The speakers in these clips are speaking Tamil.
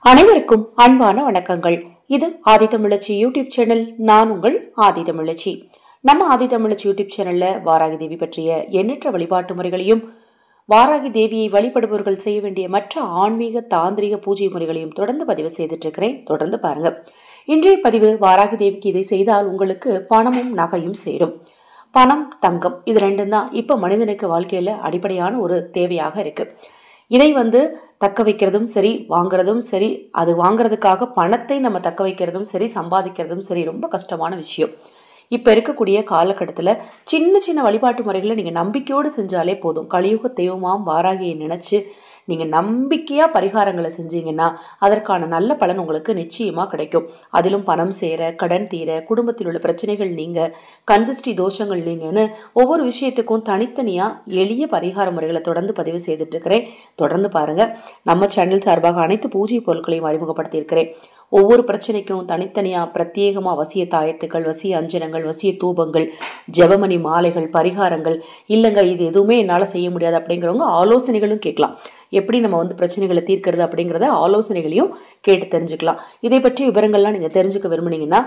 அனைவருக்கும் அன்பான வணக்கங்கள். இது ஆதித்தமிழச்சி யூடியூப் சேனல். நான் உங்கள் ஆதித்தமிழச்சி. நம்ம ஆதித்தமிழச்சி யூடியூப் சேனல்ல வாராகி தேவி பற்றிய எண்ணற்ற வழிபாட்டு முறைகளையும் வாராகி தேவியை வழிபடுபவர்கள் செய்ய வேண்டிய மற்ற ஆன்மீக தாந்திரிக பூஜை முறைகளையும் தொடர்ந்து பதிவு செய்துட்டு இருக்கிறேன். தொடர்ந்து பாருங்க. இன்றைய பதிவு வாராகி தேவிக்கு இதை செய்தால் உங்களுக்கு பணமும் நகையும் சேரும். பணம், தங்கம் இது ரெண்டும் தான் இப்ப மனிதனுக்கு வாழ்க்கையில அடிப்படையான ஒரு தேவையாக இருக்கு. இதை தக்க வைக்கிறதும் சரி, வாங்குறதும் சரி, அது வாங்குறதுக்காக பணத்தை நம்ம தக்க வைக்கிறதும் சரி, சம்பாதிக்கிறதும் சரி ரொம்ப கஷ்டமான விஷயம். இப்ப இருக்கக்கூடிய காலகட்டத்துல சின்ன சின்ன வழிபாட்டு முறைகளை நீங்க நம்பிக்கையோடு செஞ்சாலே போதும். கலியுக தெய்வமாம் வாராகியை நினைச்சு நீங்க நம்பிக்கையா பரிகாரங்களை செஞ்சீங்கன்னா அதற்கான நல்ல பலன் உங்களுக்கு நிச்சயமா கிடைக்கும். அதிலும் பணம் சேர, கடன் தீர, குடும்பத்தில் உள்ள பிரச்சனைகள் நீங்க, கண்திஷ்டி தோஷங்கள் நீங்கன்னு ஒவ்வொரு விஷயத்துக்கும் தனித்தனியா எளிய பரிகார முறைகளை தொடர்ந்து பதிவு செய்துட்டு இருக்கிறேன். தொடர்ந்து பாருங்க. நம்ம சேனல் சார்பாக அனைத்து பூஜை பொருட்களையும் அறிமுகப்படுத்தி இருக்கிறேன். ஒவ்வொரு பிரச்சனைக்கும் தனித்தனியா பிரத்யேகமா வசிய தாயத்துக்கள், வசிய அஞ்சனங்கள், வசிய தூபங்கள், ஜெபமணி மாலைகள், பரிகாரங்கள் இல்லைங்க இது எதுவுமே என்னால் செய்ய முடியாது அப்படிங்கிறவங்க ஆலோசனைகளும் கேட்கலாம். எப்படி நம்ம பிரச்சனைகளை தீர்க்கிறது அப்படிங்கிறத ஆலோசனைகளையும் கேட்டு தெரிஞ்சுக்கலாம். இதை பற்றி விவரங்கள்லாம் நீங்கள் தெரிஞ்சுக்க விரும்புனீங்கன்னா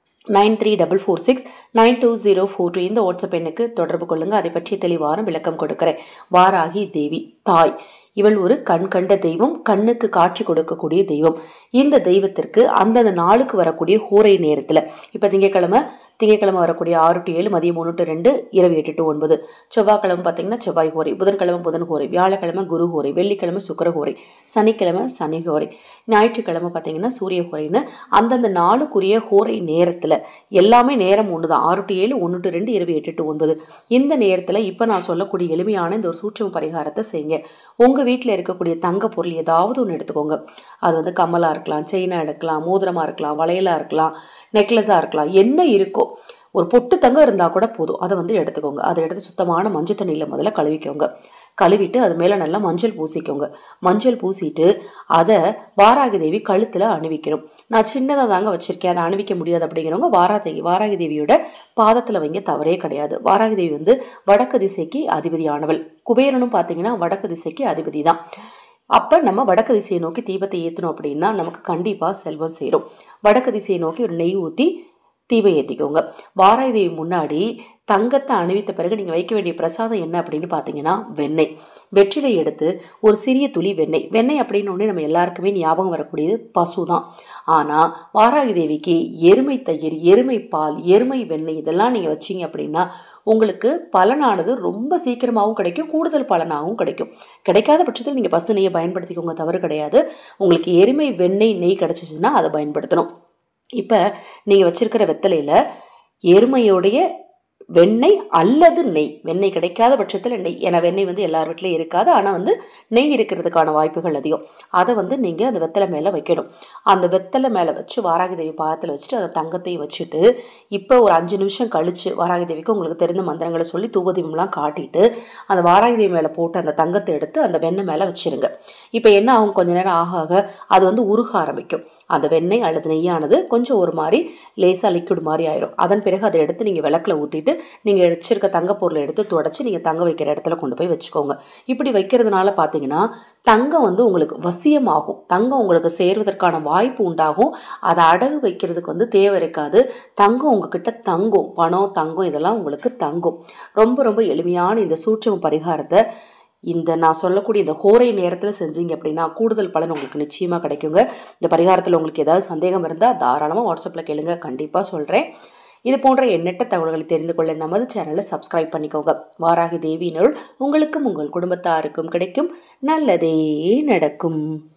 93669204 இந்த வாட்ஸ்அப் எண்ணுக்கு தொடர்பு கொள்ளுங்க. அதை பற்றி தெளிவான விளக்கம் கொடுக்கிறேன். வாராகி தேவி தாய், இவள் ஒரு கண் கண்ட தெய்வம், கண்ணுக்கு காட்சி கொடுக்கக்கூடிய தெய்வம். இந்த தெய்வத்திற்கு அந்தந்த நாளுக்கு வரக்கூடிய ஹோரை நேரத்துல இப்ப திங்கக்கிழமை வரக்கூடிய 6 to 7, மதியம் 3 to 2, இரவு 8 to 9. செவ்வாய்க்கிழமை பார்த்தீங்கன்னா செவ்வாய் ஹோரை, புதன்கிழமை புதன் ஹோரை, வியாழக்கிழமை குரு ஹோரை, வெள்ளிக்கிழமை சுக்கர ஹோரை, சனிக்கிழமை சனி ஹோரை, ஞாயிற்றுக்கிழமை பார்த்தீங்கன்னா சூரிய ஹோரைன்னு அந்தந்த நாளுக்குரிய ஹோரை நேரத்துல எல்லாமே நேரம் ஒண்ணுதான். 6 to 7, 1 to 2, இரவு 8 to 9. இந்த நேரத்துல இப்ப நான் சொல்லக்கூடிய எளிமையான இந்த ஒரு சூட்சம பரிகாரத்தை செய்யுங்க. உங்க வீட்டுல இருக்கக்கூடிய தங்க பொருள் ஏதாவது ஒன்று எடுத்துக்கோங்க. அது கம்மலா இருக்கலாம், செயினா எடுக்கலாம், மோதிரமா இருக்கலாம், வளையலா இருக்கலாம், நெக்லஸா இருக்கலாம், என்ன இருக்கோ ஒரு பொட்டு தங்கம் இருந்தா கூட போதும். அதை எடுத்துக்கோங்க. அதை எடுத்து சுத்தமான மஞ்சள் தண்ணியில முதல்ல கழுவிக்கோங்க. கழுவிட்டு அது மேல நல்லா மஞ்சள் பூசிக்கோங்க. மஞ்சள் பூசிட்டு அதை வாராகி தேவி கழுத்துல அணிவிக்கணும். நான் சின்னதாக தாங்க வச்சிருக்கேன், அதை அணிவிக்க முடியாது அப்படிங்கிறவங்க வாராகி தேவியோட பாதத்துல வைங்க, தவறே கிடையாது. வாராகி தேவி வடக்கு திசைக்கு அதிபதியானவள். குபேரனும் பார்த்தீங்கன்னா வடக்கு திசைக்கு அதிபதி தான். அப்ப நம்ம வடக்கு திசையை நோக்கி தீபத்தை ஏற்றணும் அப்படின்னா நமக்கு கண்டிப்பா செல்வம் சேரும். வடக்கு திசையை நோக்கி ஒரு நெய் ஊற்றி தீபம் ஏற்றிக்கோங்க. வாராகி தேவி முன்னாடி தங்கத்தை அணிவித்த பிறகு நீங்க வைக்க வேண்டிய பிரசாதம் என்ன அப்படின்னு பாத்தீங்கன்னா வெண்ணெய். வெற்றிலை எடுத்து ஒரு சிறிய துளி வெண்ணெய். வெண்ணெய் அப்படின்னு நம்ம எல்லாருக்குமே ஞாபகம் வரக்கூடியது பசு தான். ஆனா வாராகி தேவிக்கு எருமை தயிர், எருமை பால், எருமை வெண்ணெய் இதெல்லாம் நீங்க வச்சீங்க அப்படின்னா உங்களுக்கு பலனானது ரொம்ப சீக்கிரமாகவும் கிடைக்கும், கூடுதல் பலனாகவும் கிடைக்கும். கிடைக்காத பட்சத்தில் நீங்க பசு நெய்யை பயன்படுத்திக்கோங்க, தவறு கிடையாது. உங்களுக்கு எருமை வெண்ணெய் நெய் கிடைச்சிச்சுன்னா அதை பயன்படுத்தணும். இப்ப நீங்க வச்சிருக்கிற வெத்தலையில எருமையோடைய வெண்ணெய் அல்லது நெய், வெண்ணெய் கிடைக்காத பட்சத்தில் நெய், ஏன்னா வெண்ணெய் எல்லார் வீட்லையும் இருக்காது, ஆனால் நெய் இருக்கிறதுக்கான வாய்ப்புகள் அதிகம். அதை நீங்கள் அந்த வெத்தலை மேலே வைக்கணும். அந்த வெத்தலை மேலே வச்சு வாராகி தேவி பாதத்தில் வச்சுட்டு அந்த தங்கத்தையும் வச்சுட்டு இப்போ ஒரு 5 நிமிஷம் கழிச்சு வாராகி தேவிக்கு உங்களுக்கு தெரிந்த மந்திரங்களை சொல்லி தூபதீபம்லாம் காட்டிட்டு அந்த வாராகி தேவி மேலே போட்டு அந்த தங்கத்தை எடுத்து அந்த வெண்ணெய் மேலே வச்சிருங்க. இப்போ என்ன ஆகும், கொஞ்ச நேரம் ஆக ஆக அது உருக ஆரம்பிக்கும். அந்த வெண்ணெய் அல்லது நெய்யானது கொஞ்சம் ஒரு மாதிரி லேசா லிக்விட் மாதிரி ஆயிரும். அதன் பிறகு அதை எடுத்து நீங்க விளக்குல ஊத்திட்டு நீங்க வச்சிருக்க தங்க பொருளை எடுத்து துடைச்சு நீங்க தங்க வைக்கிற இடத்துல கொண்டு போய் வச்சுக்கோங்க. இப்படி வைக்கிறதுனால பாத்தீங்கன்னா தங்கம் உங்களுக்கு வசியமாகும். தங்கம் உங்களுக்கு சேர்வதற்கான வாய்ப்பு உண்டாகும். அதை அடகு வைக்கிறதுக்கு தேவை இருக்காது. தங்கம் உங்ககிட்ட தங்கும். பணம், தங்கம் இதெல்லாம் உங்களுக்கு தங்கும். ரொம்ப ரொம்ப எளிமையான இந்த சூட்சம பரிகாரத்தை நான் சொல்லக்கூடிய இந்த ஹோரை நேரத்தில் செஞ்சீங்க அப்படின்னா கூடுதல் பலன் உங்களுக்கு நிச்சயமா கிடைக்குங்க. இந்த பரிகாரத்தில் உங்களுக்கு ஏதாவது சந்தேகம் இருந்தால் தாராளமாக வாட்ஸ்அப்பில் கேளுங்க, கண்டிப்பாக சொல்கிறேன். இது போன்ற எண்ணற்ற தகவல்களை தெரிந்து கொள்ள நமது சேனலை சப்ஸ்கிரைப் பண்ணிக்கோங்க. வாராகி தேவியினுள் உங்களுக்கும் உங்கள் குடும்பத்தாருக்கும் கிடைக்கும் நல்லதே நடக்கும்.